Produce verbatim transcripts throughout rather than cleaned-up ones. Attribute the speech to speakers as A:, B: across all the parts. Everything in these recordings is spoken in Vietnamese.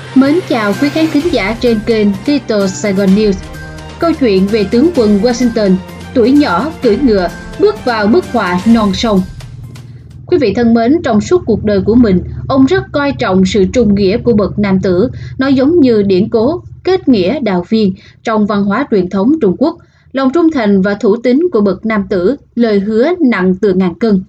A: Mến chào quý khán thính giả trên kênh Little Saigon News. Câu chuyện về tướng quân Washington, tuổi nhỏ cưỡi ngựa, bước vào bức họa non sông. Quý vị thân mến, trong suốt cuộc đời của mình, ông rất coi trọng sự trung nghĩa của bậc nam tử. Nó giống như điển cố, kết nghĩa đạo viên trong văn hóa truyền thống Trung Quốc. Lòng trung thành và thủ tín của bậc nam tử, lời hứa nặng tựa ngàn cân.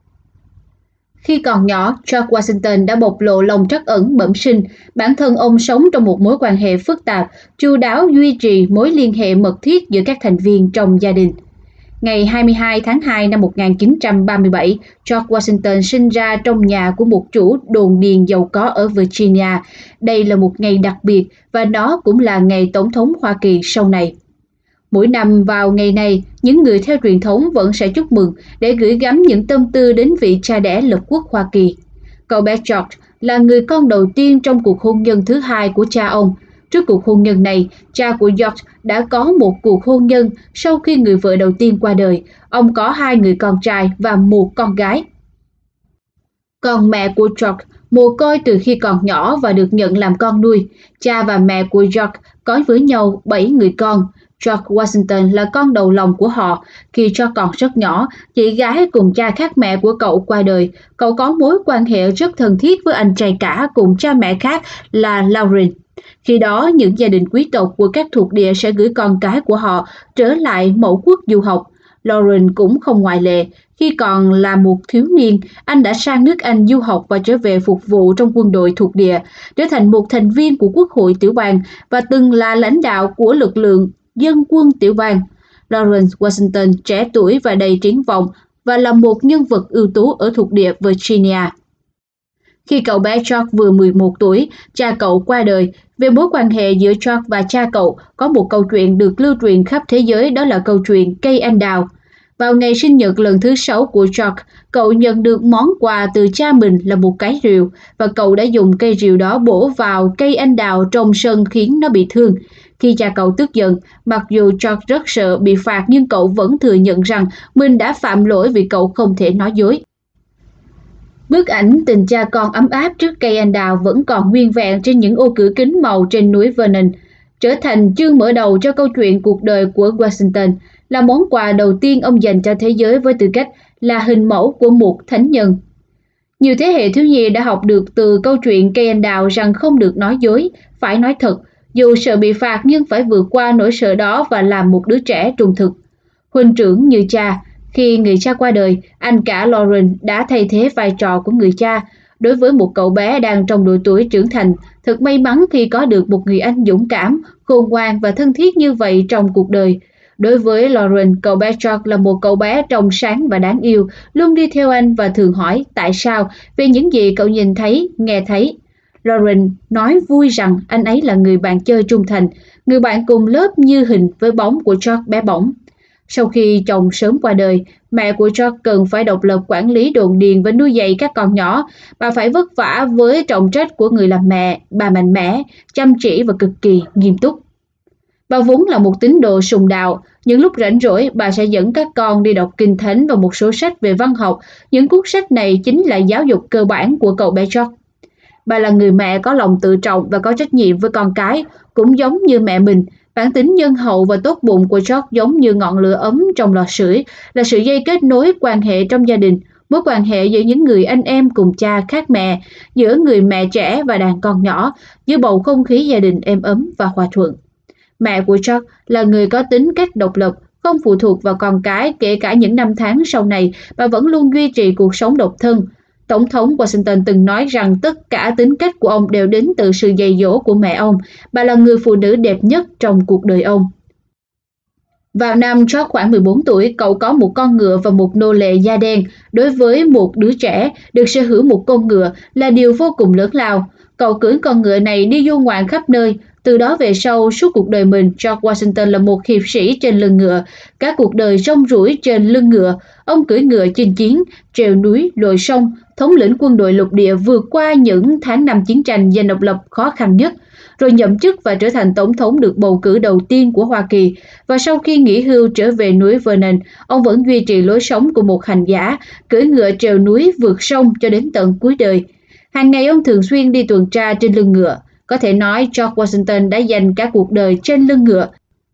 A: Khi còn nhỏ, George Washington đã bộc lộ lòng trắc ẩn bẩm sinh. Bản thân ông sống trong một mối quan hệ phức tạp, chu đáo duy trì mối liên hệ mật thiết giữa các thành viên trong gia đình. Ngày hai mươi hai tháng hai năm một nghìn chín trăm ba mươi bảy, George Washington sinh ra trong nhà của một chủ đồn điền giàu có ở Virginia. Đây là một ngày đặc biệt và nó cũng là ngày Tổng thống Hoa Kỳ sau này. Mỗi năm vào ngày này, những người theo truyền thống vẫn sẽ chúc mừng để gửi gắm những tâm tư đến vị cha đẻ lập quốc Hoa Kỳ. Cậu bé George là người con đầu tiên trong cuộc hôn nhân thứ hai của cha ông. Trước cuộc hôn nhân này, cha của George đã có một cuộc hôn nhân sau khi người vợ đầu tiên qua đời. Ông có hai người con trai và một con gái. Còn mẹ của George mồ côi từ khi còn nhỏ và được nhận làm con nuôi. Cha và mẹ của George có với nhau bảy người con. George Washington là con đầu lòng của họ. Khi George còn rất nhỏ, chị gái cùng cha khác mẹ của cậu qua đời. Cậu có mối quan hệ rất thân thiết với anh trai cả cùng cha mẹ khác là Lawrence. Khi đó, những gia đình quý tộc của các thuộc địa sẽ gửi con cái của họ trở lại mẫu quốc du học. Lawrence cũng không ngoại lệ. Khi còn là một thiếu niên, anh đã sang nước Anh du học và trở về phục vụ trong quân đội thuộc địa, trở thành một thành viên của Quốc hội tiểu bang và từng là lãnh đạo của lực lượng dân quân tiểu bang. Lawrence Washington trẻ tuổi và đầy triển vọng và là một nhân vật ưu tú ở thuộc địa Virginia. Khi cậu bé George vừa mười một tuổi, cha cậu qua đời. Về mối quan hệ giữa George và cha cậu, có một câu chuyện được lưu truyền khắp thế giới, đó là câu chuyện cây anh đào. Vào ngày sinh nhật lần thứ sáu của George, cậu nhận được món quà từ cha mình là một cái rìu, và cậu đã dùng cây rìu đó bổ vào cây anh đào trong sân khiến nó bị thương. Khi cha cậu tức giận, mặc dù George rất sợ bị phạt nhưng cậu vẫn thừa nhận rằng mình đã phạm lỗi vì cậu không thể nói dối. Bức ảnh tình cha con ấm áp trước cây anh đào vẫn còn nguyên vẹn trên những ô cửa kính màu trên núi Vernon, trở thành chương mở đầu cho câu chuyện cuộc đời của Washington, là món quà đầu tiên ông dành cho thế giới với tư cách là hình mẫu của một thánh nhân. Nhiều thế hệ thiếu nhi đã học được từ câu chuyện cây anh đào rằng không được nói dối, phải nói thật, dù sợ bị phạt nhưng phải vượt qua nỗi sợ đó và làm một đứa trẻ trung thực. Huynh trưởng như cha, khi người cha qua đời, anh cả Lawrence đã thay thế vai trò của người cha. Đối với một cậu bé đang trong độ tuổi trưởng thành, thật may mắn khi có được một người anh dũng cảm, khôn ngoan và thân thiết như vậy trong cuộc đời. Đối với Lawrence, cậu bé George là một cậu bé trong sáng và đáng yêu, luôn đi theo anh và thường hỏi tại sao về những gì cậu nhìn thấy, nghe thấy. Lawrence nói vui rằng anh ấy là người bạn chơi trung thành, người bạn cùng lớp như hình với bóng của George bé bỏng. Sau khi chồng sớm qua đời, mẹ của George cần phải độc lập quản lý đồn điền và nuôi dạy các con nhỏ. Bà phải vất vả với trọng trách của người làm mẹ, bà mạnh mẽ, chăm chỉ và cực kỳ nghiêm túc. Bà vốn là một tín đồ sùng đạo. Những lúc rảnh rỗi, bà sẽ dẫn các con đi đọc kinh thánh và một số sách về văn học. Những cuốn sách này chính là giáo dục cơ bản của cậu bé George. Bà là người mẹ có lòng tự trọng và có trách nhiệm với con cái, cũng giống như mẹ mình. Bản tính nhân hậu và tốt bụng của George giống như ngọn lửa ấm trong lò sưởi, là sự dây kết nối quan hệ trong gia đình, mối quan hệ giữa những người anh em cùng cha khác mẹ, giữa người mẹ trẻ và đàn con nhỏ, giữa bầu không khí gia đình êm ấm và hòa thuận. Mẹ của George là người có tính cách độc lập, không phụ thuộc vào con cái, kể cả những năm tháng sau này, bà vẫn luôn duy trì cuộc sống độc thân. Tổng thống Washington từng nói rằng tất cả tính cách của ông đều đến từ sự dạy dỗ của mẹ ông. Bà là người phụ nữ đẹp nhất trong cuộc đời ông. Vào năm George khoảng mười bốn tuổi, cậu có một con ngựa và một nô lệ da đen. Đối với một đứa trẻ, được sở hữu một con ngựa là điều vô cùng lớn lao. Cậu cưỡi con ngựa này đi du ngoạn khắp nơi. Từ đó về sau, suốt cuộc đời mình, George Washington là một hiệp sĩ trên lưng ngựa. Cả cuộc đời rong ruổi trên lưng ngựa, ông cưỡi ngựa chinh chiến, trèo núi, lội sông, thống lĩnh quân đội lục địa vượt qua những tháng năm chiến tranh giành độc lập khó khăn nhất, rồi nhậm chức và trở thành tổng thống được bầu cử đầu tiên của Hoa Kỳ. Và sau khi nghỉ hưu trở về núi Vernon, ông vẫn duy trì lối sống của một hành giả, cưỡi ngựa trèo núi vượt sông cho đến tận cuối đời. Hàng ngày ông thường xuyên đi tuần tra trên lưng ngựa. Có thể nói George Washington đã dành cả cuộc đời trên lưng ngựa.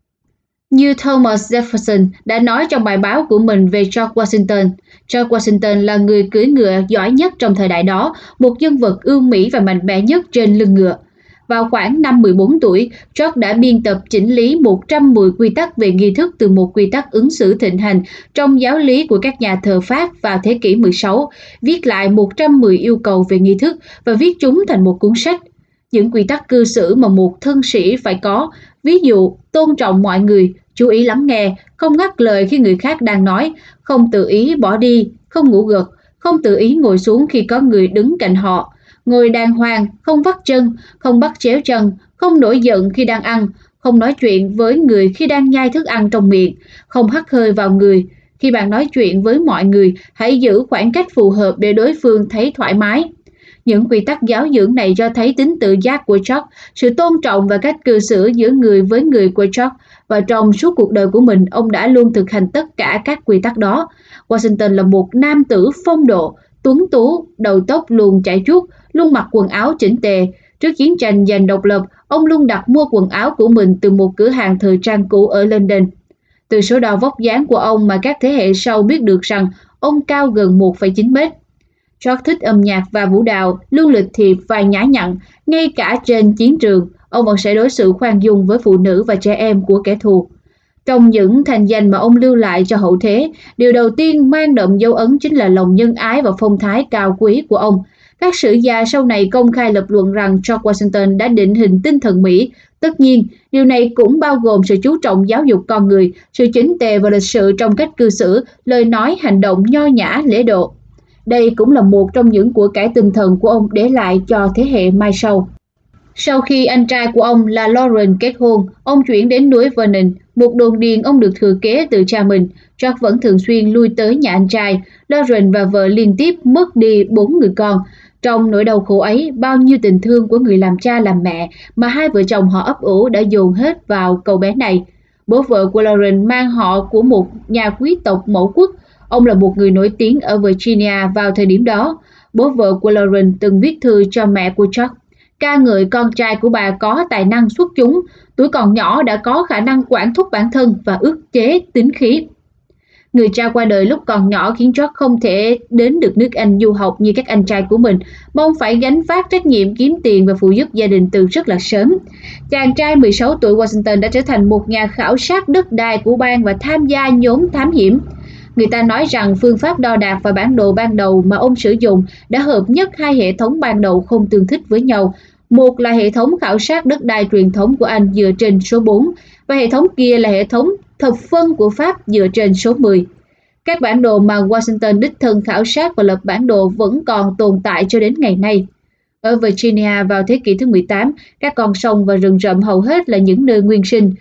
A: Như Thomas Jefferson đã nói trong bài báo của mình về George Washington, George Washington là người cưỡi ngựa giỏi nhất trong thời đại đó, một nhân vật ưu mỹ và mạnh mẽ nhất trên lưng ngựa. Vào khoảng năm mười bốn tuổi, George đã biên tập chỉnh lý một trăm mười quy tắc về nghi thức từ một quy tắc ứng xử thịnh hành trong giáo lý của các nhà thờ Pháp vào thế kỷ mười sáu, viết lại một trăm mười yêu cầu về nghi thức và viết chúng thành một cuốn sách. Những quy tắc cư xử mà một thân sĩ phải có, ví dụ tôn trọng mọi người, chú ý lắng nghe, không ngắt lời khi người khác đang nói, không tự ý bỏ đi, không ngủ gật, không tự ý ngồi xuống khi có người đứng cạnh họ, ngồi đàng hoàng, không vắt chân, không bắt chéo chân, không nổi giận khi đang ăn, không nói chuyện với người khi đang nhai thức ăn trong miệng, không hắt hơi vào người. Khi bạn nói chuyện với mọi người, hãy giữ khoảng cách phù hợp để đối phương thấy thoải mái. Những quy tắc giáo dưỡng này cho thấy tính tự giác của George, sự tôn trọng và cách cư xử giữa người với người của George, và trong suốt cuộc đời của mình, ông đã luôn thực hành tất cả các quy tắc đó. Washington là một nam tử phong độ, tuấn tú, đầu tóc luôn chải chuốt, luôn mặc quần áo chỉnh tề. Trước chiến tranh giành độc lập, ông luôn đặt mua quần áo của mình từ một cửa hàng thời trang cũ ở London. Từ số đo vóc dáng của ông mà các thế hệ sau biết được rằng ông cao gần một phẩy chín mét. George thích âm nhạc và vũ đạo, luôn lịch thiệp và nhã nhặn. Ngay cả trên chiến trường, ông vẫn sẽ đối xử khoan dung với phụ nữ và trẻ em của kẻ thù. Trong những thành danh mà ông lưu lại cho hậu thế, điều đầu tiên mang đậm dấu ấn chính là lòng nhân ái và phong thái cao quý của ông. Các sử gia sau này công khai lập luận rằng George Washington đã định hình tinh thần Mỹ. Tất nhiên, điều này cũng bao gồm sự chú trọng giáo dục con người, sự chỉnh tề và lịch sự trong cách cư xử, lời nói, hành động nho nhã, lễ độ. Đây cũng là một trong những của cải tinh thần của ông để lại cho thế hệ mai sau. Sau khi anh trai của ông là Lawrence kết hôn, ông chuyển đến núi Vernon, một đồn điền ông được thừa kế từ cha mình. George vẫn thường xuyên lui tới nhà anh trai. Lawrence và vợ liên tiếp mất đi bốn người con. Trong nỗi đau khổ ấy, bao nhiêu tình thương của người làm cha làm mẹ mà hai vợ chồng họ ấp ủ đã dồn hết vào cậu bé này. Bố vợ của Lawrence mang họ của một nhà quý tộc mẫu quốc. Ông là một người nổi tiếng ở Virginia vào thời điểm đó. Bố vợ của Lawrence từng viết thư cho mẹ của George, ca ngợi con trai của bà có tài năng xuất chúng, tuổi còn nhỏ đã có khả năng quản thúc bản thân và ức chế tính khí. Người cha qua đời lúc còn nhỏ khiến George không thể đến được nước Anh du học như các anh trai của mình, mà ông phải gánh vác trách nhiệm kiếm tiền và phụ giúp gia đình từ rất là sớm. Chàng trai mười sáu tuổi Washington đã trở thành một nhà khảo sát đất đai của bang và tham gia nhóm thám hiểm. Người ta nói rằng phương pháp đo đạc và bản đồ ban đầu mà ông sử dụng đã hợp nhất hai hệ thống ban đầu không tương thích với nhau. Một là hệ thống khảo sát đất đai truyền thống của Anh dựa trên số bốn, và hệ thống kia là hệ thống thập phân của Pháp dựa trên số mười. Các bản đồ mà Washington đích thân khảo sát và lập bản đồ vẫn còn tồn tại cho đến ngày nay. Ở Virginia vào thế kỷ thứ mười tám, các con sông và rừng rậm hầu hết là những nơi nguyên sinh.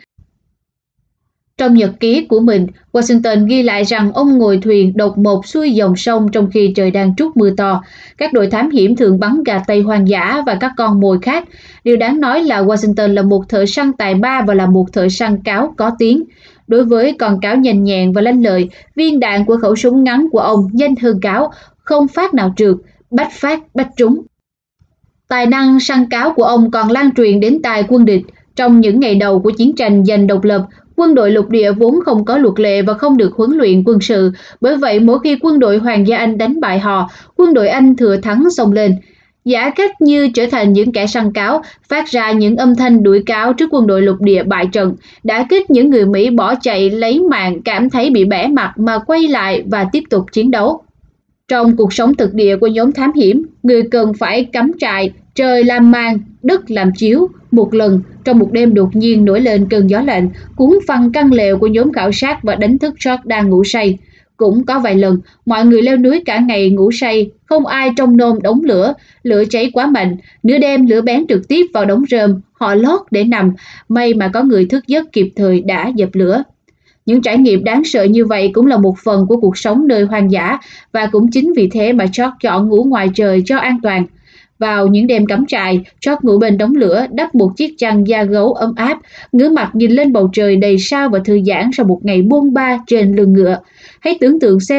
A: Trong nhật ký của mình, Washington ghi lại rằng ông ngồi thuyền độc mộc xuôi dòng sông trong khi trời đang trút mưa to. Các đội thám hiểm thường bắn gà tây hoang dã và các con mồi khác. Điều đáng nói là Washington là một thợ săn tài ba và là một thợ săn cáo có tiếng. Đối với con cáo nhanh nhẹn và lanh lợi, viên đạn của khẩu súng ngắn của ông nhanh hơn cáo, không phát nào trượt, bách phát bách trúng. Tài năng săn cáo của ông còn lan truyền đến tai quân địch. Trong những ngày đầu của chiến tranh giành độc lập, quân đội lục địa vốn không có luật lệ và không được huấn luyện quân sự. Bởi vậy, mỗi khi quân đội Hoàng gia Anh đánh bại họ, quân đội Anh thừa thắng xông lên. Giả cách như trở thành những kẻ săn cáo, phát ra những âm thanh đuổi cáo trước quân đội lục địa bại trận, đã kích những người Mỹ bỏ chạy lấy mạng cảm thấy bị bẽ mặt mà quay lại và tiếp tục chiến đấu. Trong cuộc sống thực địa của nhóm thám hiểm, người cần phải cắm trại, trời làm màn, đất làm chiếu. Một lần, trong một đêm đột nhiên nổi lên cơn gió lạnh, cuốn phăng căn lều của nhóm khảo sát và đánh thức George đang ngủ say. Cũng có vài lần, mọi người leo núi cả ngày ngủ say, không ai trông nom đống lửa, lửa cháy quá mạnh, nửa đêm lửa bén trực tiếp vào đống rơm, họ lót để nằm, may mà có người thức giấc kịp thời đã dập lửa. Những trải nghiệm đáng sợ như vậy cũng là một phần của cuộc sống nơi hoang dã, và cũng chính vì thế mà George chọn ngủ ngoài trời cho an toàn. Vào những đêm cắm trại, George ngủ bên đống lửa, đắp một chiếc chăn da gấu ấm áp, ngửa mặt nhìn lên bầu trời đầy sao và thư giãn sau một ngày bôn ba trên lưng ngựa. Hãy tưởng tượng xem,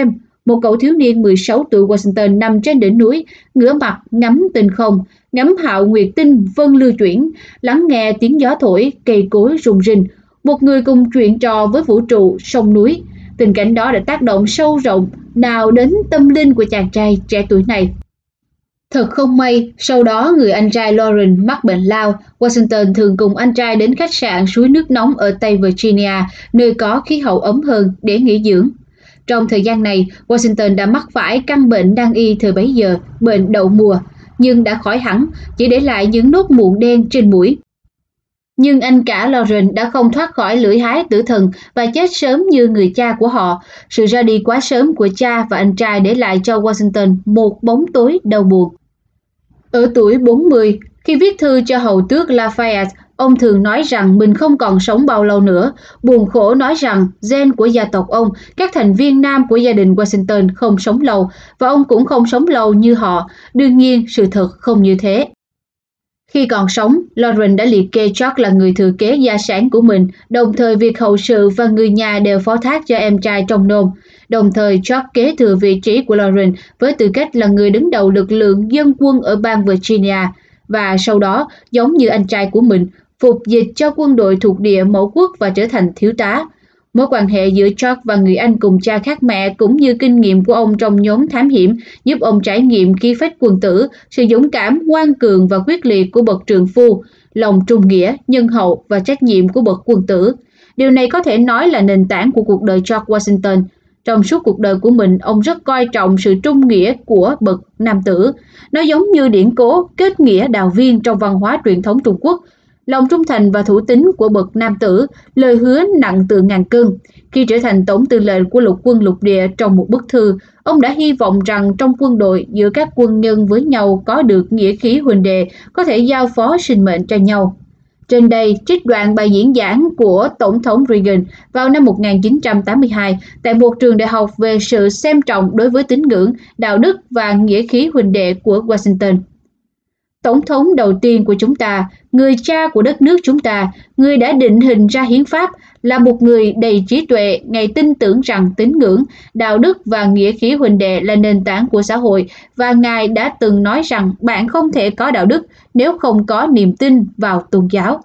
A: Một cậu thiếu niên mười sáu tuổi Washington nằm trên đỉnh núi, ngửa mặt ngắm tinh không, ngắm hạo nguyệt tinh vân lưu chuyển, lắng nghe tiếng gió thổi, cây cối rung rinh. Một người cùng chuyện trò với vũ trụ, sông núi. Tình cảnh đó đã tác động sâu rộng nào đến tâm linh của chàng trai trẻ tuổi này. Thật không may, sau đó người anh trai Lauren mắc bệnh lao. Washington thường cùng anh trai đến khách sạn suối nước nóng ở Tây Virginia, nơi có khí hậu ấm hơn, để nghỉ dưỡng. Trong thời gian này, Washington đã mắc phải căn bệnh nan y thời bấy giờ, bệnh đậu mùa, nhưng đã khỏi hẳn, chỉ để lại những nốt mụn đen trên mũi. Nhưng anh cả Lauren đã không thoát khỏi lưỡi hái tử thần và chết sớm như người cha của họ. Sự ra đi quá sớm của cha và anh trai để lại cho Washington một bóng tối đau buồn. Ở tuổi bốn mươi, khi viết thư cho hầu tước Lafayette, ông thường nói rằng mình không còn sống bao lâu nữa, buồn khổ nói rằng gen của gia tộc ông, các thành viên nam của gia đình Washington không sống lâu, và ông cũng không sống lâu như họ. Đương nhiên, sự thật không như thế. Khi còn sống, Lauren đã liệt kê George là người thừa kế gia sản của mình, đồng thời việc hậu sự và người nhà đều phó thác cho em trai trong nôm. Đồng thời, George kế thừa vị trí của Lauren với tư cách là người đứng đầu lực lượng dân quân ở bang Virginia, và sau đó, giống như anh trai của mình, phục dịch cho quân đội thuộc địa mẫu quốc và trở thành thiếu tá. Mối quan hệ giữa George và người anh cùng cha khác mẹ cũng như kinh nghiệm của ông trong nhóm thám hiểm giúp ông trải nghiệm khí phách quân tử, sự dũng cảm, ngoan cường và quyết liệt của bậc trượng phu, lòng trung nghĩa, nhân hậu và trách nhiệm của bậc quân tử. Điều này có thể nói là nền tảng của cuộc đời George Washington. Trong suốt cuộc đời của mình, ông rất coi trọng sự trung nghĩa của bậc nam tử. Nó giống như điển cố kết nghĩa đào viên trong văn hóa truyền thống Trung Quốc. Lòng trung thành và thủ tín của bậc nam tử, lời hứa nặng tựa ngàn cân. Khi trở thành tổng tư lệnh của lục quân lục địa, trong một bức thư, ông đã hy vọng rằng trong quân đội giữa các quân nhân với nhau có được nghĩa khí huynh đệ, có thể giao phó sinh mệnh cho nhau. Trên đây, trích đoạn bài diễn giảng của Tổng thống Reagan vào năm một nghìn chín trăm tám mươi hai tại một trường đại học về sự xem trọng đối với tín ngưỡng, đạo đức và nghĩa khí huynh đệ của Washington. Tổng thống đầu tiên của chúng ta, người cha của đất nước chúng ta, người đã định hình ra hiến pháp, là một người đầy trí tuệ. Ngài tin tưởng rằng tín ngưỡng, đạo đức và nghĩa khí huynh đệ là nền tảng của xã hội, và Ngài đã từng nói rằng bạn không thể có đạo đức nếu không có niềm tin vào tôn giáo.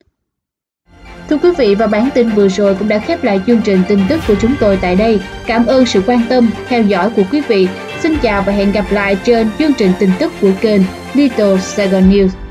A: Thưa quý vị, và bản tin vừa rồi cũng đã khép lại chương trình tin tức của chúng tôi tại đây. Cảm ơn sự quan tâm, theo dõi của quý vị. Xin chào và hẹn gặp lại trên chương trình tin tức của kênh Little Saigon News.